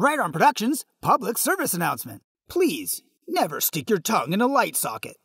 Right On Productions public service announcement. Please, never stick your tongue in a light socket.